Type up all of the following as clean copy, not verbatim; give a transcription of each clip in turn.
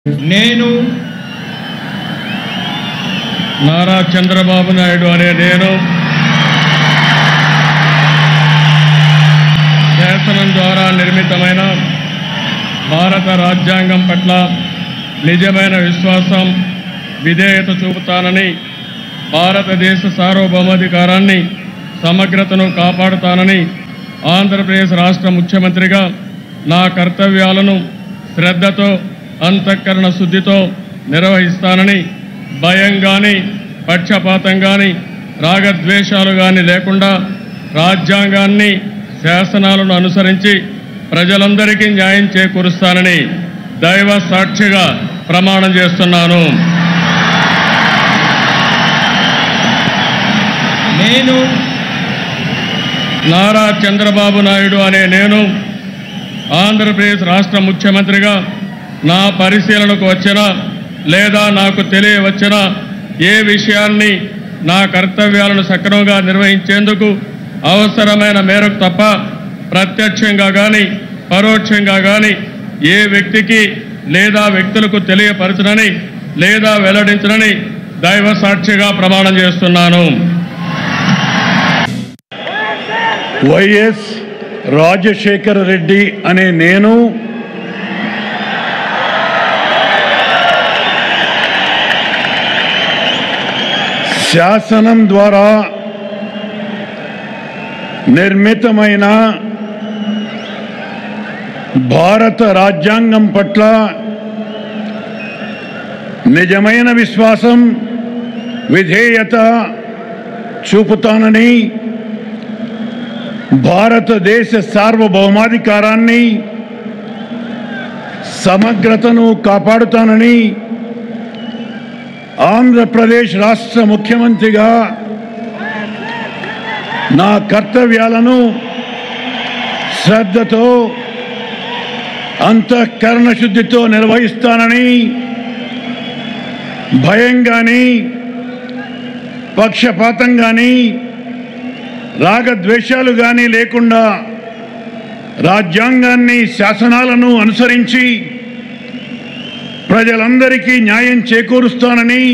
నేను నారా చంద్రబాబు నాయుడు అనే నేను శాసనం ద్వారా నిర్మితమైన భారత రాజ్యాంగం పట్ల నిజమైన విశ్వాసం విధేయత చూపుతానని భారతదేశ సార్వభౌమాధికారాన్ని సమగ్రతను కాపాడుతానని ఆంధ్రప్రదేశ్ రాష్ట్ర ముఖ్యమంత్రిగా నా కర్తవ్యాలను శ్రద్ధతో అంతఃకరణ శుద్ధితో నిర్వహిస్తానని భయం గాని పక్షపాతం గాని రాగద్వేషాలు గాని లేకుండా రాజ్యాంగాన్ని శాసనాలను అనుసరించి ప్రజలందరికీ న్యాయం చేకూరుస్తానని దైవ సాక్షిగా ప్రమాణం చేస్తున్నాను. నేను నారా చంద్రబాబు నాయుడు అనే నేను ఆంధ్రప్రదేశ్ రాష్ట్ర ముఖ్యమంత్రిగా నా పరిశీలనకు వచ్చిన లేదా నాకు తెలియవచ్చిన ఏ విషయాన్ని నా కర్తవ్యాలను సక్రమంగా నిర్వహించేందుకు అవసరమైన మేరకు తప్ప ప్రత్యక్షంగా కానీ పరోక్షంగా కానీ ఏ వ్యక్తికి లేదా వ్యక్తులకు తెలియపరచనని లేదా వెల్లడించనని దైవ సాక్షిగా ప్రమాణం చేస్తున్నాను. వైఎస్ రాజశేఖర రెడ్డి అనే నేను శాసనం ద్వారా నిర్మితమైన భారత రాజ్యాంగం పట్ల నిజమైన విశ్వాసం విధేయత చూపుతానని భారతదేశ సార్వభౌమాధికారాన్ని సమగ్రతను కాపాడుతానని ఆంధ్రప్రదేశ్ రాష్ట్ర ముఖ్యమంత్రిగా నా కర్తవ్యాలను శ్రద్ధతో అంతఃకరణ శుద్ధితో నిర్వహిస్తానని భయం కానీ పక్షపాతం కానీ రాగద్వేషాలు కానీ లేకుండా రాజ్యాంగాన్ని శాసనాలను అనుసరించి ప్రజలందరికీ న్యాయం చేకూరుస్తానని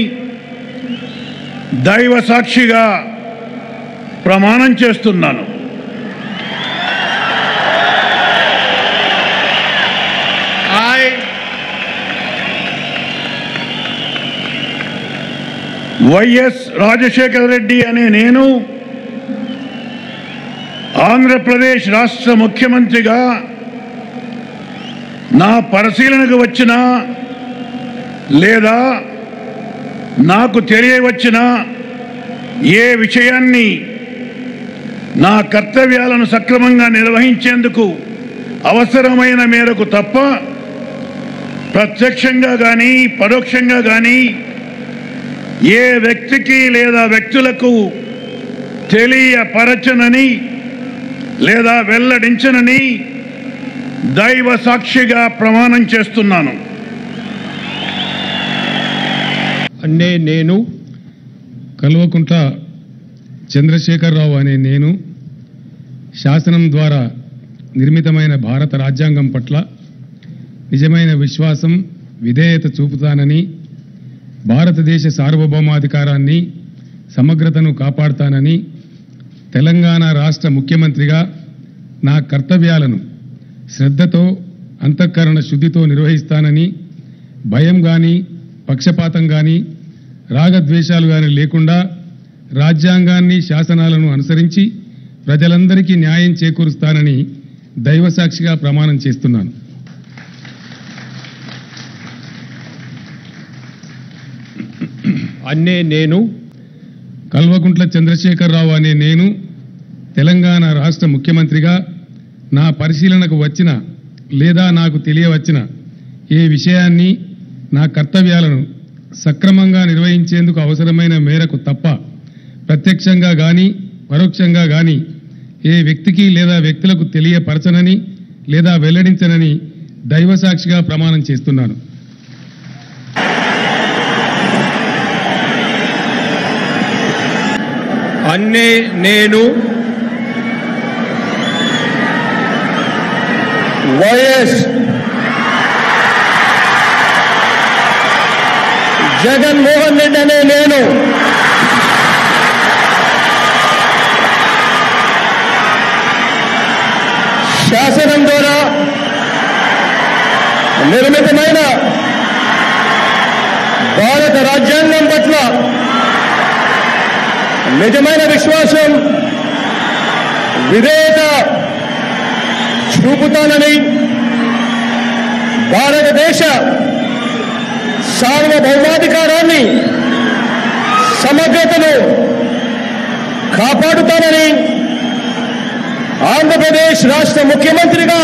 దైవ సాక్షిగా ప్రమాణం చేస్తున్నాను. వైఎస్ రాజశేఖర రెడ్డి అనే నేను ఆంధ్రప్రదేశ్ రాష్ట్ర ముఖ్యమంత్రిగా నా పరిశీలనకు వచ్చిన లేదా నాకు తెలియవచ్చిన ఏ విషయాన్ని నా కర్తవ్యాలను సక్రమంగా నిర్వహించేందుకు అవసరమైన మేరకు తప్ప ప్రత్యక్షంగా కానీ పరోక్షంగా కానీ ఏ వ్యక్తికి లేదా వ్యక్తులకు తెలియపరచనని లేదా వెల్లడించనని దైవ సాక్షిగా ప్రమాణం చేస్తున్నాను. నేను కల్వకుంట్ల చంద్రశేఖరరావు అనే నేను శాసనం ద్వారా నిర్మితమైన భారత రాజ్యాంగం పట్ల నిజమైన విశ్వాసం విధేయత చూపుతానని భారతదేశ సార్వభౌమాధికారాన్ని సమగ్రతను కాపాడుతానని తెలంగాణ రాష్ట్ర ముఖ్యమంత్రిగా నా కర్తవ్యాలను శ్రద్ధతో అంతఃకరణ శుద్ధితో నిర్వహిస్తానని భయం కానీ పక్షపాతం కానీ రాగద్వేషాలు కానీ లేకుండా రాజ్యాంగాన్ని శాసనాలను అనుసరించి ప్రజలందరికీ న్యాయం చేకూరుస్తానని దైవ సాక్షిగా ప్రమాణం చేస్తున్నాను. నేను కల్వకుంట్ల చంద్రశేఖరరావు అనే నేను తెలంగాణ రాష్ట్ర ముఖ్యమంత్రిగా నా పరిశీలనకు వచ్చిన లేదా నాకు తెలియవచ్చిన ఏ విషయాన్ని నా కర్తవ్యాలను సక్రమంగా నిర్వహించేందుకు అవసరమైన మేరకు తప్ప ప్రత్యక్షంగా కానీ పరోక్షంగా కానీ ఏ వ్యక్తికి లేదా వ్యక్తులకు తెలియపరచనని లేదా వెల్లడించనని దైవ సాక్షిగా ప్రమాణం చేస్తున్నాను. నేను వైఎస్ జగన్మోహన్ రెడ్డి అనే నేను శాసనం ద్వారా నిర్మితమైన భారత రాజ్యాంగం పట్ల నిజమైన విశ్వాసం విధేయత చూపుతానని భారతదేశ సార్వభౌమాధికారాన్ని సమగ్రతను కాపాడుతానని ఆంధ్రప్రదేశ్ రాష్ట్ర ముఖ్యమంత్రిగా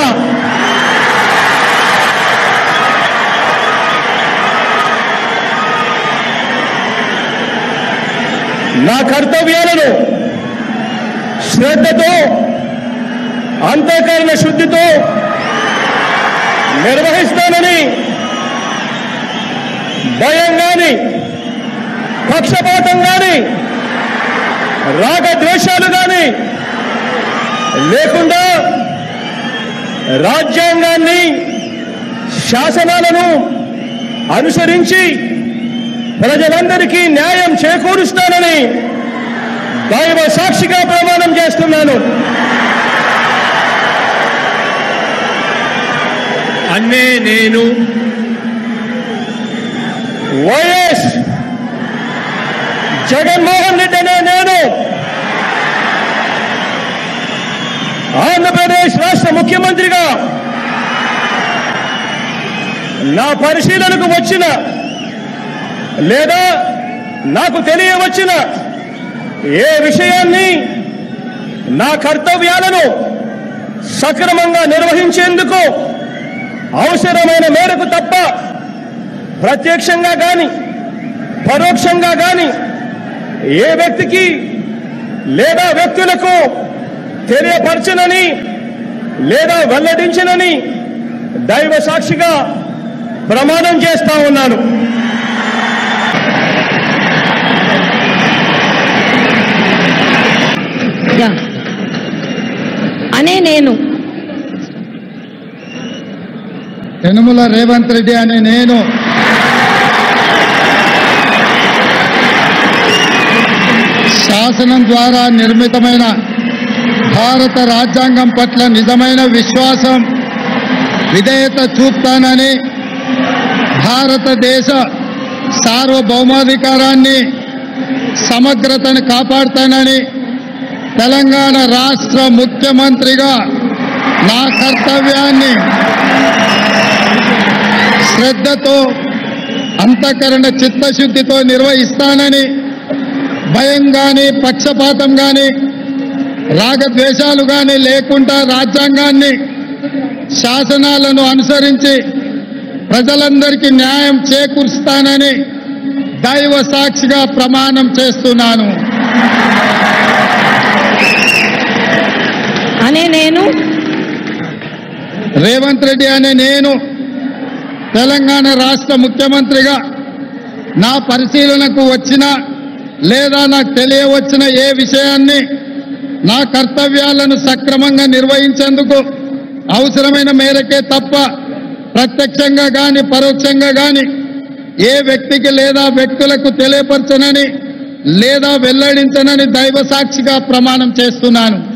నా కర్తవ్యాలను శ్రద్ధతో అంతఃకరణ శుద్ధితో నిర్వహిస్తానని భయం గాని పక్షపాతం గాని రాగద్వేషాలు గాని లేకుండా రాజ్యాంగాన్ని శాసనాలను అనుసరించి ప్రజలందరికీ న్యాయం చేకూరుస్తానని దైవ సాక్షిగా ప్రమాణం చేస్తున్నాను. అన్నే నేను వైఎస్ జగన్మోహన్ రెడ్డి అనే నేను ఆంధ్రప్రదేశ్ రాష్ట్ర ముఖ్యమంత్రిగా నా పరిశీలనకు వచ్చిన లేదా నాకు తెలియవచ్చిన ఏ విషయాన్ని నా కర్తవ్యాలను సక్రమంగా నిర్వహించేందుకు అవసరమైన మేరకు తప్ప ప్రత్యక్షంగా గాని పరోక్షంగా గాని ఏ వ్యక్తికి లేదా వ్యక్తులకు తెలియపరచనని లేదా వెల్లడించనని దైవ సాక్షిగా ప్రమాణం చేస్తా ఉన్నాను. అనే నేను యనమల రేవంత్ రెడ్డి అనే నేను శాసనం ద్వారా నిర్మితమైన భారత రాజ్యాంగం పట్ల నిజమైన విశ్వాసం విధేయత చూపుతానని భారతదేశ సార్వభౌమాధికారాన్ని సమగ్రతను కాపాడుతానని తెలంగాణ రాష్ట్ర ముఖ్యమంత్రిగా నా కర్తవ్యాన్ని శ్రద్ధతో అంతఃకరణ చిత్తశుద్ధితో నిర్వహిస్తానని భయం కానీ పక్షపాతం కానీ రాగద్వేషాలు కానీ లేకుండా రాజ్యాంగాన్ని శాసనాలను అనుసరించి ప్రజలందరికీ న్యాయం చేకూరుస్తానని దైవ సాక్షిగా ప్రమాణం చేస్తున్నాను. అనే నేను రేవంత్ రెడ్డి అనే నేను తెలంగాణ రాష్ట్ర ముఖ్యమంత్రిగా నా పరిశీలనకు వచ్చిన లేదా నాకు తెలియవచ్చిన ఏ విషయాన్ని నా కర్తవ్యాలను సక్రమంగా నిర్వహించేందుకు అవసరమైన మేరకే తప్ప ప్రత్యక్షంగా కానీ పరోక్షంగా కానీ ఏ వ్యక్తికి లేదా వ్యక్తులకు తెలియపరచనని లేదా వెల్లడించనని దైవ సాక్షిగా ప్రమాణం చేస్తున్నాను.